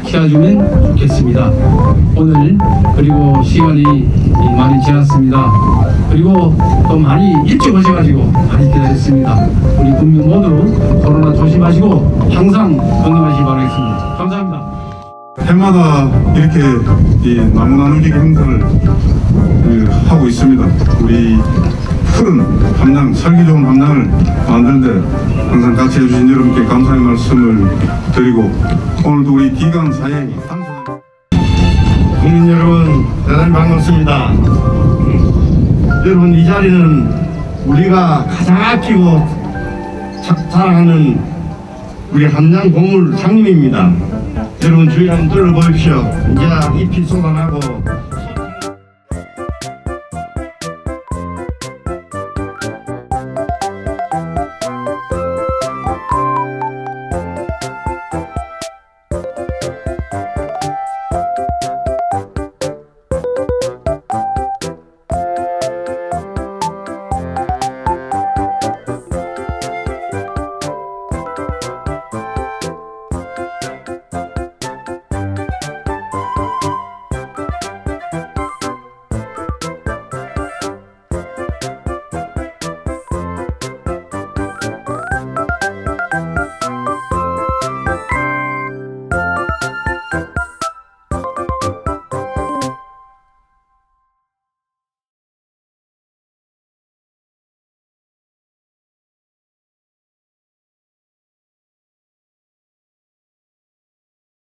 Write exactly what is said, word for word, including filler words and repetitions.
키워주면 좋겠습니다. 오늘 그리고 시간이 많이 지났습니다. 그리고 또 많이 일찍 오셔가지고 많이 기다렸습니다. 우리 국민 모두 코로나 조심하시고 항상 건강하시기 바라겠습니다. 감사합니다. 해마다 이렇게 이 나무 나누기 행사를 하고 있습니다. 우리 푸른 함양, 살기 좋은 함양을 만드는데 항상 같이 해주신 여러분께 감사의 말씀을 드리고, 오늘도 우리 기관 사회 당선 국민 여러분 대단히 반갑습니다. 여러분, 이 자리는 우리가 가장 아끼고 자, 사랑하는 우리 함양 보물 장님입니다. 여러분 주위 한번 둘러보십시오. 이제 잎이 쏟아나고